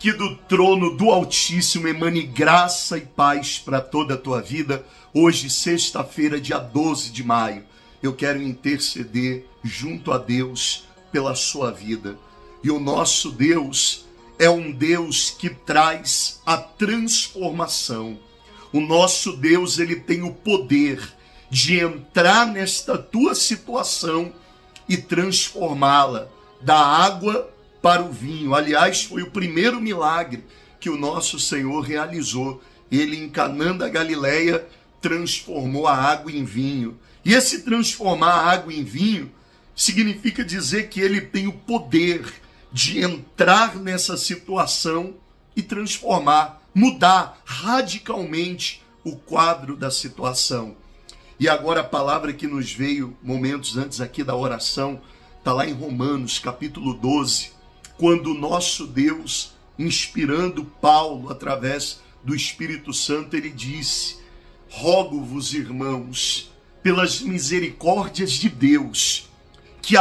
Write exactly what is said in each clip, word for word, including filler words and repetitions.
que do trono do Altíssimo emane graça e paz para toda a tua vida. Hoje, sexta-feira, dia doze de maio, eu quero interceder junto a Deus pela sua vida. E o nosso Deus é um Deus que traz a transformação. O nosso Deus, ele tem o poder de entrar nesta tua situação e transformá-la da água para o vinho. Aliás, foi o primeiro milagre que o nosso Senhor realizou. Ele, em Caná da Galileia, transformou a água em vinho. E esse transformar a água em vinho significa dizer que ele tem o poder de entrar nessa situação e transformar, mudar radicalmente o quadro da situação. E agora a palavra que nos veio momentos antes aqui da oração está lá em Romanos, capítulo doze, quando o nosso Deus, inspirando Paulo através do Espírito Santo, ele disse: rogo-vos, irmãos, pelas misericórdias de Deus, que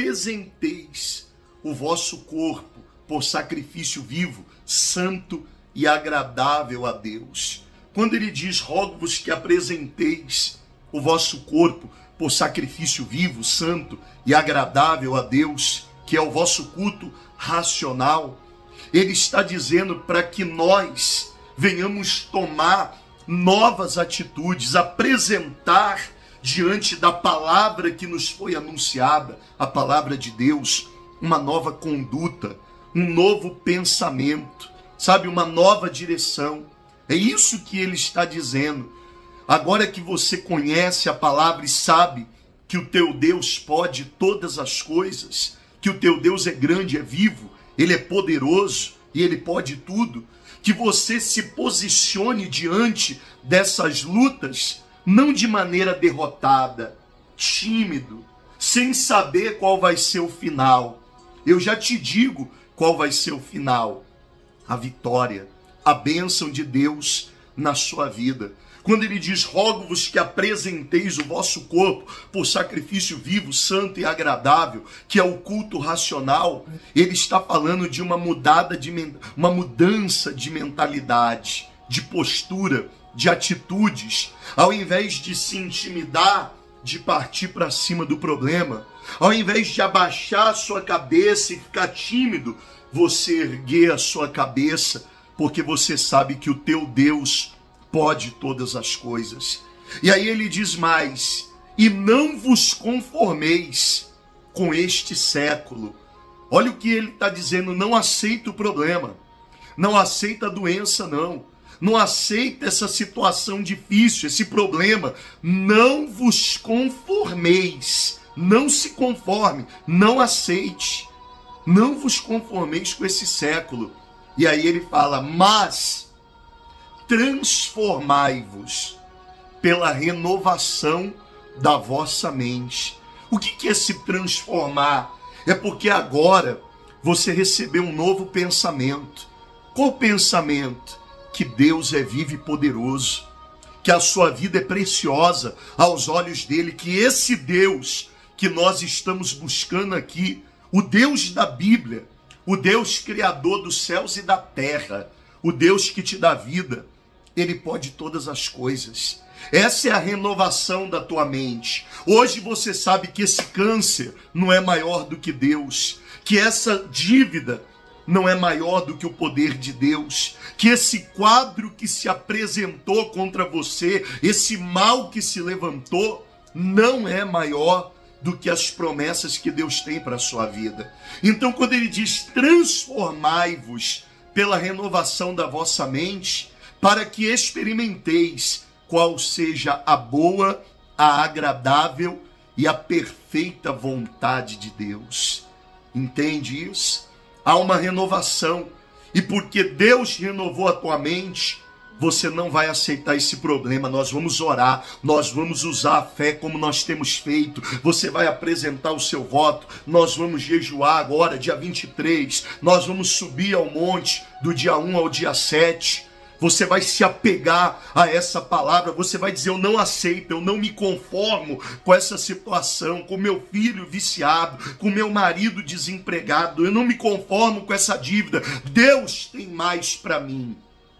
apresenteis o vosso corpo por sacrifício vivo, santo e agradável a Deus. Quando ele diz rogo-vos que apresenteis o vosso corpo por sacrifício vivo, santo e agradável a Deus, que é o vosso culto racional, ele está dizendo para que nós venhamos tomar novas atitudes, apresentar diante da palavra que nos foi anunciada, a palavra de Deus, uma nova conduta, um novo pensamento, sabe, uma nova direção. É isso que ele está dizendo. Agora que você conhece a palavra e sabe que o teu Deus pode todas as coisas, que o teu Deus é grande, é vivo, ele é poderoso e ele pode tudo, que você se posicione diante dessas lutas, não de maneira derrotada, tímido, sem saber qual vai ser o final. Eu já te digo qual vai ser o final: a vitória, a bênção de Deus na sua vida. Quando ele diz rogo-vos que apresenteis o vosso corpo por sacrifício vivo, santo e agradável, que é o culto racional, ele está falando de uma mudada de uma mudança de mentalidade, de postura, de atitudes. Ao invés de se intimidar, de partir para cima do problema, ao invés de abaixar a sua cabeça e ficar tímido, você erguer a sua cabeça, porque você sabe que o teu Deus pode todas as coisas. E aí ele diz mais: e não vos conformeis com este século. Olha o que ele está dizendo: não aceita o problema, não aceita a doença, não. Não aceita essa situação difícil, esse problema. Não vos conformeis. Não se conforme, não aceite. Não vos conformeis com esse século. E aí ele fala: mas transformai-vos pela renovação da vossa mente. O que é se transformar? É porque agora você recebeu um novo pensamento. Qual pensamento? Que Deus é vivo e poderoso, que a sua vida é preciosa aos olhos dele, que esse Deus que nós estamos buscando aqui, o Deus da Bíblia, o Deus criador dos céus e da terra, o Deus que te dá vida, ele pode todas as coisas. Essa é a renovação da tua mente. Hoje você sabe que esse câncer não é maior do que Deus, que essa dívida não é maior do que o poder de Deus, que esse quadro que se apresentou contra você, esse mal que se levantou, não é maior do que as promessas que Deus tem para a sua vida. Então, quando ele diz transformai-vos pela renovação da vossa mente, para que experimenteis qual seja a boa, a agradável e a perfeita vontade de Deus. Entende isso? Há uma renovação. E porque Deus renovou a tua mente, você não vai aceitar esse problema. Nós vamos orar, nós vamos usar a fé como nós temos feito. Você vai apresentar o seu voto. Nós vamos jejuar agora, dia vinte e três. Nós vamos subir ao monte do dia um ao dia sete. Você vai se apegar a essa palavra, você vai dizer: eu não aceito, eu não me conformo com essa situação, com meu filho viciado, com meu marido desempregado, eu não me conformo com essa dívida. Deus tem mais para mim.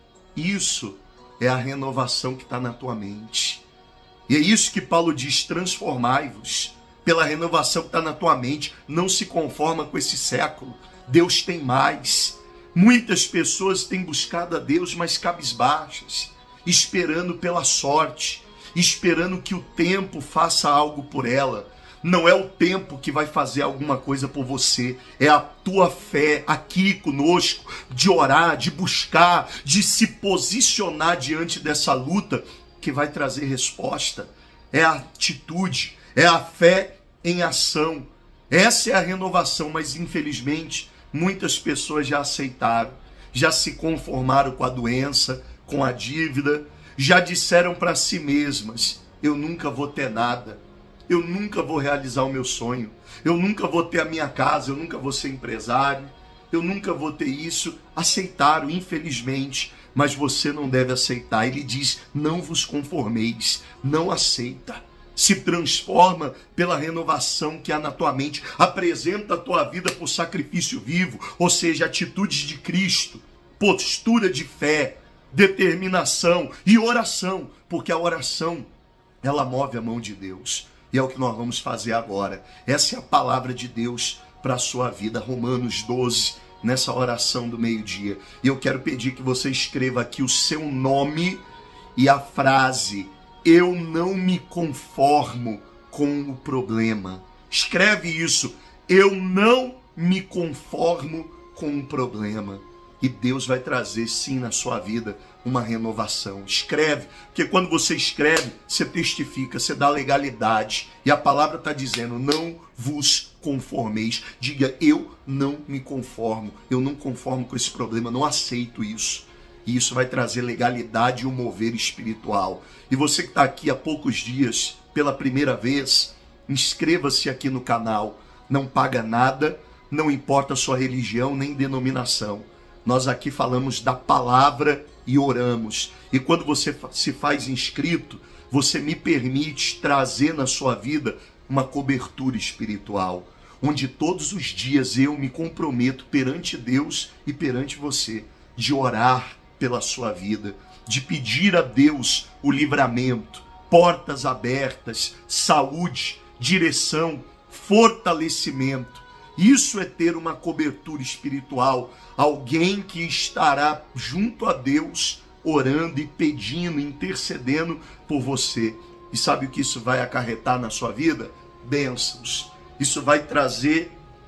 Isso é a renovação que está na tua mente. E é isso que Paulo diz: transformai-vos pela renovação que está na tua mente. Não se conforma com esse século. Deus tem mais. Muitas pessoas têm buscado a Deus, mas cabisbaixas, esperando pela sorte, esperando que o tempo faça algo por ela. Não é o tempo que vai fazer alguma coisa por você, é a tua fé aqui conosco, de orar, de buscar, de se posicionar diante dessa luta, que vai trazer resposta. É a atitude, é a fé em ação. Essa é a renovação, mas infelizmente muitas pessoas já aceitaram, já se conformaram com a doença, com a dívida, já disseram para si mesmas: eu nunca vou ter nada, eu nunca vou realizar o meu sonho, eu nunca vou ter a minha casa, eu nunca vou ser empresário, eu nunca vou ter isso. Aceitaram, infelizmente, mas você não deve aceitar. Ele diz: não vos conformeis, não aceita. Se transforma pela renovação que há na tua mente. Apresenta a tua vida por sacrifício vivo, ou seja, atitudes de Cristo, postura de fé, determinação e oração, porque a oração, ela move a mão de Deus. E é o que nós vamos fazer agora. Essa é a palavra de Deus para a sua vida. Romanos doze, nessa oração do meio-dia. E eu quero pedir que você escreva aqui o seu nome e a frase: eu não me conformo com o problema. Escreve isso: eu não me conformo com o problema. E Deus vai trazer sim na sua vida uma renovação. Escreve, porque quando você escreve, você testifica, você dá legalidade. E a palavra está dizendo: não vos conformeis. Diga: eu não me conformo, eu não conformo com esse problema, não aceito isso. E isso vai trazer legalidade e um mover espiritual. E você que está aqui há poucos dias, pela primeira vez, inscreva-se aqui no canal. Não paga nada, não importa a sua religião nem denominação. Nós aqui falamos da palavra e oramos. E quando você se faz inscrito, você me permite trazer na sua vida uma cobertura espiritual, onde todos os dias eu me comprometo perante Deus e perante você, de orar pela sua vida, de pedir a Deus o livramento, portas abertas, saúde, direção, fortalecimento. Isso é ter uma cobertura espiritual, alguém que estará junto a Deus, orando e pedindo, intercedendo por você. E sabe o que isso vai acarretar na sua vida? Bênçãos. Isso vai trazer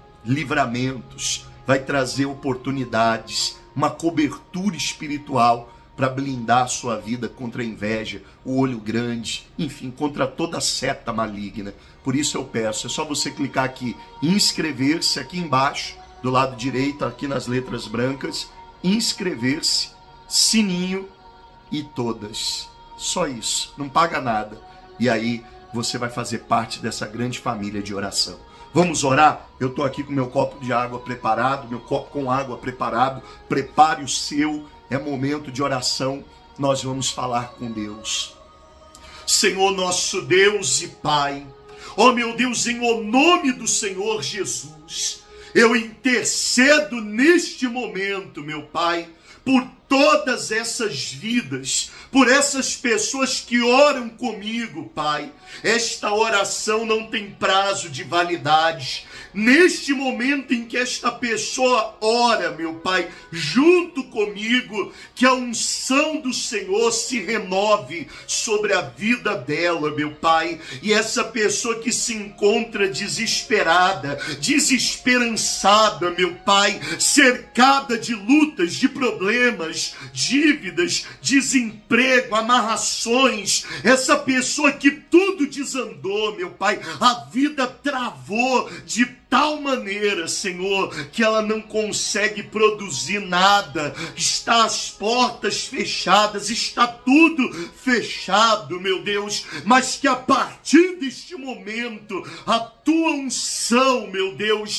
livramentos, vai trazer oportunidades, uma cobertura espiritual para blindar a sua vida contra a inveja, o olho grande, enfim, contra toda seta maligna. Por isso eu peço, é só você clicar aqui, inscrever-se aqui embaixo, do lado direito, aqui nas letras brancas, inscrever-se, sininho e todas. Só isso, não paga nada. E aí você vai fazer parte dessa grande família de oração. Vamos orar? Eu estou aqui com meu copo de água preparado, meu copo com água preparado. Prepare o seu, é momento de oração. Nós vamos falar com Deus. Senhor nosso Deus e Pai, ó meu Deus, em o nome do Senhor Jesus, eu intercedo neste momento, meu Pai, por todas essas vidas, por essas pessoas que oram comigo, Pai. Esta oração não tem prazo de validade. Neste momento em que esta pessoa ora, meu Pai, junto comigo, que a unção do Senhor se renove sobre a vida dela, meu Pai. E essa pessoa que se encontra desesperada, desesperançada, meu Pai, cercada de lutas, de problemas, dívidas, desemprego, amarrações, essa pessoa que tudo desandou, meu Pai, a vida travou de tal maneira, Senhor, que ela não consegue produzir nada, está as portas fechadas, está tudo fechado, meu Deus, mas que a partir deste momento, a tua unção, meu Deus,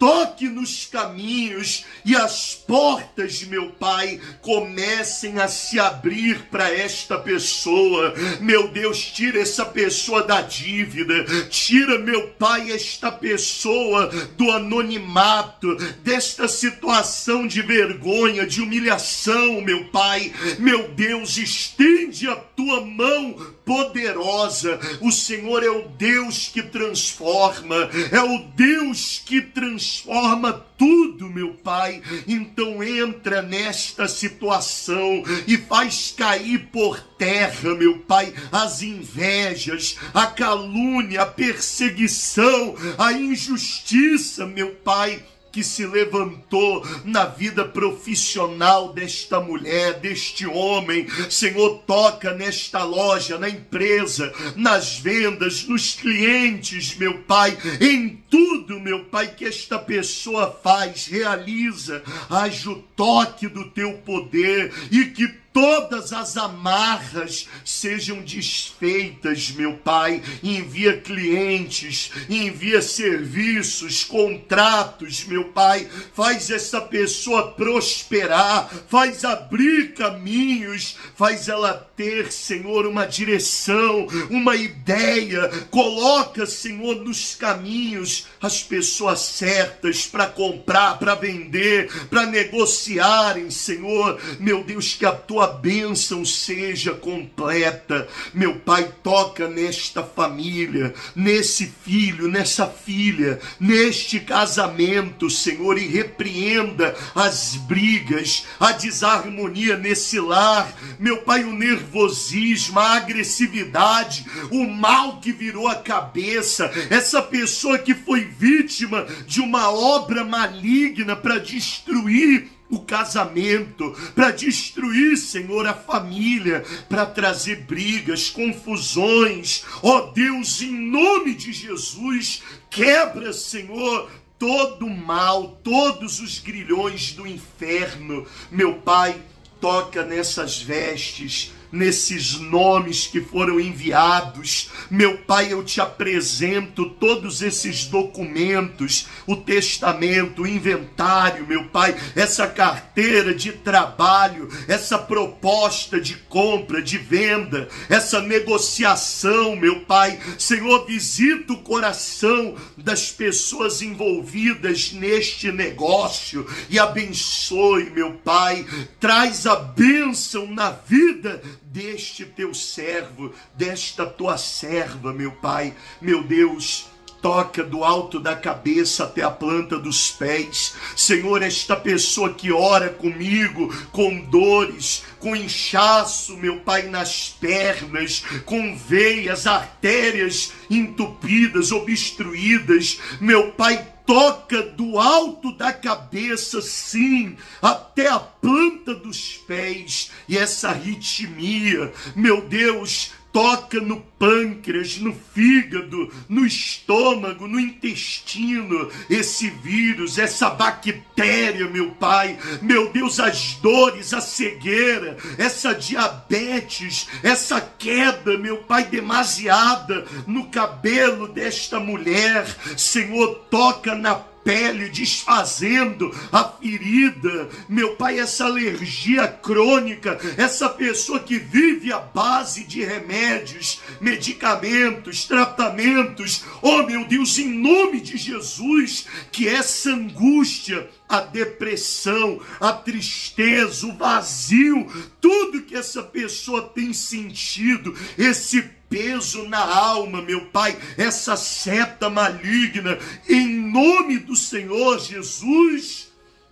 toque nos caminhos e as portas, meu Pai, comecem a se abrir para esta pessoa. Meu Deus, tira essa pessoa da dívida, tira, meu Pai, esta pessoa do anonimato, desta situação de vergonha, de humilhação, meu Pai. Meu Deus, estende a tua mão poderosa. O Senhor é o Deus que transforma, é o Deus que transforma tudo, meu Pai. Então entra nesta situação e faz cair por terra, meu Pai, as invejas, a calúnia, a perseguição, a injustiça, meu Pai, que se levantou na vida profissional desta mulher, deste homem. Senhor, toca nesta loja, na empresa, nas vendas, nos clientes, meu Pai, em tudo, meu Pai, que esta pessoa faz, realiza. Haja o toque do teu poder e que todas as amarras sejam desfeitas, meu Pai. Envia clientes, envia serviços, contratos, meu Pai. Faz essa pessoa prosperar, faz abrir caminhos, faz ela ter, Senhor, uma direção, uma ideia. Coloca, Senhor, nos caminhos as pessoas certas para comprar, para vender, para negociarem, Senhor. Meu Deus, que a tua bênção seja completa. Meu Pai, toca nesta família, nesse filho, nessa filha, neste casamento, Senhor, e repreenda as brigas, a desarmonia nesse lar. Meu Pai, o nervosismo, a agressividade, o mal que virou a cabeça, essa pessoa que foi vítima de uma obra maligna para destruir o casamento, para destruir, Senhor, a família, para trazer brigas, confusões. Ó Deus, em nome de Jesus, quebra, Senhor, todo o mal, todos os grilhões do inferno. Meu Pai, toca nessas vestes, nesses nomes que foram enviados. Meu Pai, eu te apresento todos esses documentos, o testamento, o inventário, meu Pai, essa carteira de trabalho, essa proposta de compra, de venda, essa negociação, meu Pai. Senhor, visita o coração das pessoas envolvidas neste negócio e abençoe, meu Pai. Traz a bênção na vida deste teu servo, desta tua serva, meu Pai. Meu Deus, toca do alto da cabeça até a planta dos pés. Senhor, esta pessoa que ora comigo com dores, com inchaço, meu Pai, nas pernas, com veias, artérias entupidas, obstruídas, meu Pai, toca do alto da cabeça, sim, até a planta dos pés. E essa arritmia, meu Deus, toca no pâncreas, no fígado, no estômago, no intestino, esse vírus, essa bactéria, meu Pai. Meu Deus, as dores, a cegueira, essa diabetes, essa queda, meu Pai, demasiada no cabelo desta mulher. Senhor, toca na pele, desfazendo a ferida, meu Pai, essa alergia crônica, essa pessoa que vive à base de remédios, medicamentos, tratamentos. Oh, meu Deus, em nome de Jesus, que essa angústia, a depressão, a tristeza, o vazio, tudo que essa pessoa tem sentido, esse peso na alma, meu Pai, essa seta maligna, em nome do Senhor Jesus,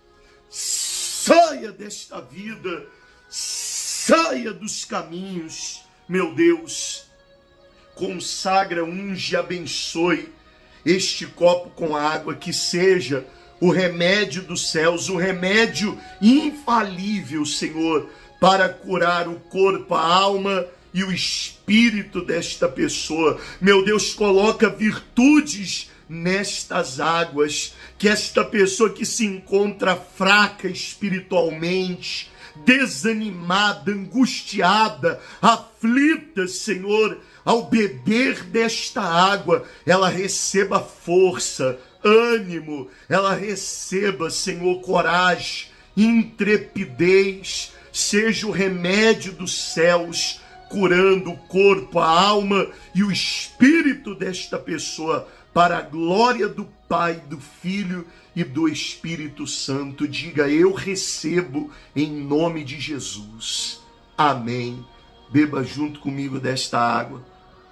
saia desta vida, saia dos caminhos, meu Deus. Consagra, unge, abençoe este copo com água, que seja o remédio dos céus, o remédio infalível, Senhor, para curar o corpo, a alma e o espírito desta pessoa. Meu Deus, coloca virtudes nestas águas, que esta pessoa que se encontra fraca espiritualmente, desanimada, angustiada, aflita, Senhor, ao beber desta água, ela receba força, ânimo, ela receba, Senhor, coragem, intrepidez, seja o remédio dos céus, curando o corpo, a alma e o espírito desta pessoa, para a glória do Pai, do Filho e do Espírito Santo. Diga: eu recebo em nome de Jesus. Amém. Beba junto comigo desta água.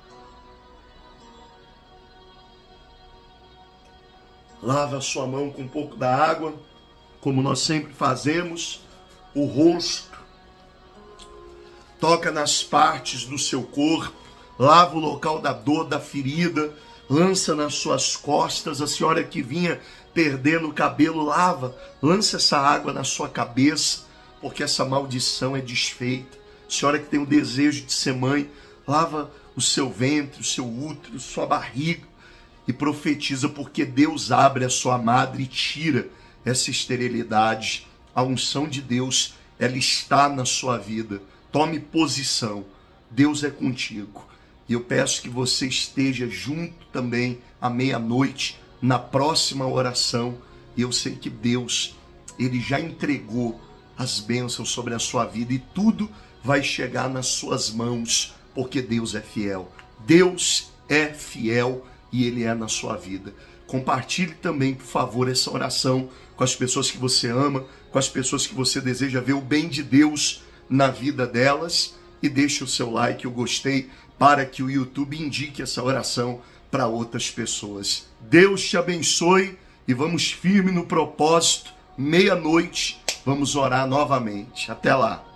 Lava a sua mão com um pouco da água, como nós sempre fazemos, o rosto. Toca nas partes do seu corpo, lava o local da dor, da ferida, lança nas suas costas. A senhora que vinha perdendo o cabelo, lava, lança essa água na sua cabeça, porque essa maldição é desfeita. A senhora que tem o desejo de ser mãe, lava o seu ventre, o seu útero, sua barriga e profetiza, porque Deus abre a sua madre e tira essa esterilidade. A unção de Deus, ela está na sua vida. Tome posição. Deus é contigo. E eu peço que você esteja junto também à meia-noite na próxima oração. E eu sei que Deus, ele já entregou as bênçãos sobre a sua vida e tudo vai chegar nas suas mãos, porque Deus é fiel. Deus é fiel e ele é na sua vida. Compartilhe também, por favor, essa oração com as pessoas que você ama, com as pessoas que você deseja ver o bem de Deus na vida delas, e deixe o seu like, o gostei, para que o YouTube indique essa oração para outras pessoas. Deus te abençoe e vamos firme no propósito. Meia-noite, vamos orar novamente. Até lá.